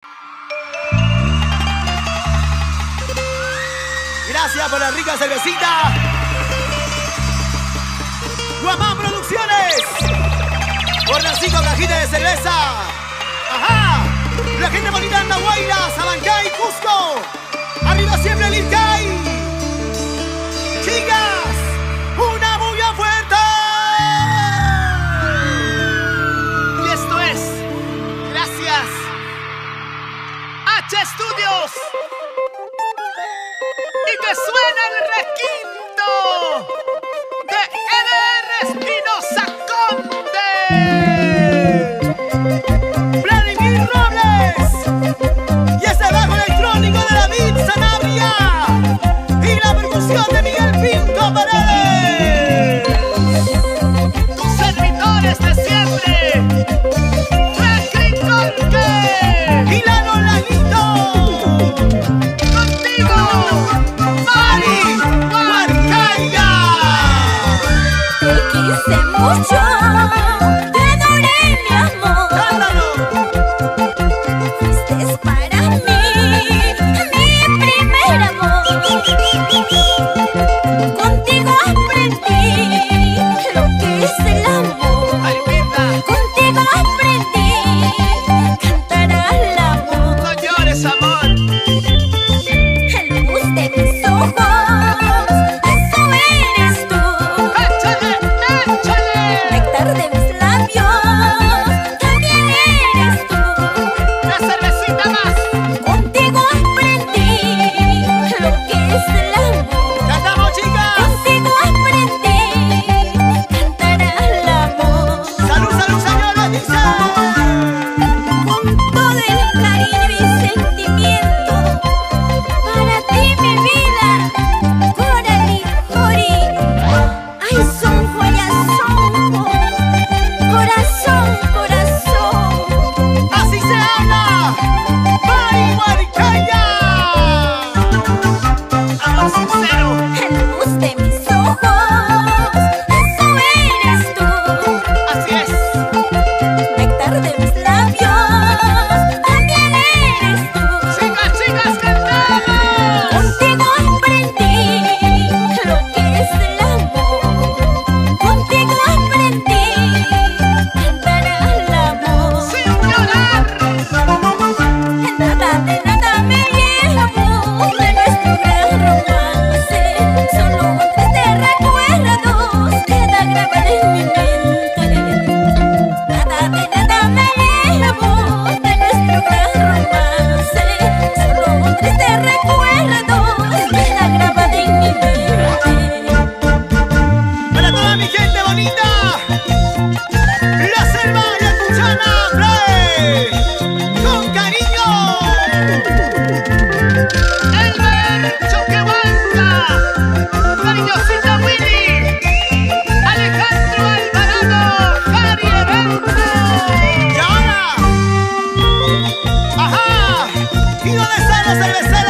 Gracias por la rica cervecita. Guamán Producciones. Por las 5 cajitas de cerveza. Ajá. La gente bonita de Andahuayla, Sabancay, Cusco. Arriba siempre el Ilcay. Chicas, una bulla fuerte. Y esto es gracias H Studios. Y que suena el requinto de Eder Espinosa Conde, Vladimir Robles, y ese bajo electrónico de David Sanabria, y la percusión de Miguel Pinto Paredes. Tus servidores de siempre, Franklin Conde y Lalo Lanito. Contigo, Mari Huarcaya. Te quise mucho, te adoré mi amor. ¡Cántalo! Fuiste para mí, mi primer amor. Contigo aprendí lo que es el amor. ¡Ay, linda! Contigo aprendí cantar al amor. No llores, amor. La luz de mis ojos, eso eres tú. ¡Échale, échale! Néctar de mis labios, también eres tú. ¡Una cervecita más! Contigo aprendí lo que es el amor. ¡Cantamos, chicas! Contigo aprendí cantar al amor. ¡Salud, salud, señora! ¡Dice! Con todo el cariño y sentimiento, para ti mi vida, Coralí, Jori. Ay, son joyas, son corazón, corazón. ¡Así se habla! ¡Mari Huarcaya! ¡Amor sincero! La luz de mis ojos, eso eres tú. ¡Así es! Néctar de mis labios, también eres tú. ¡Chicas, chicas, cantamos! Contigo aprendí lo que es el amor. Contigo aprendí cantar al amor. ¡Sin llorar! Nada de nada me llevo de nuestro gran romance. Solo un tres de recuerdos queda grabado en mi mente. Nada de nada me llevo de nuestro gran romance. Solo un tres de recuerdos queda grabado en mi mente. ¡Para toda mi gente bonita! ¡La selva yacuchana, play! ¡Con cariño! ¡Elber Choquehuanca! ¡Cariñosita Willy! ¡Alejandro Alvarado! ¡Jari Evento! ¡Y ahora! ¡Ajá! ¿Y dónde están los cerveceros?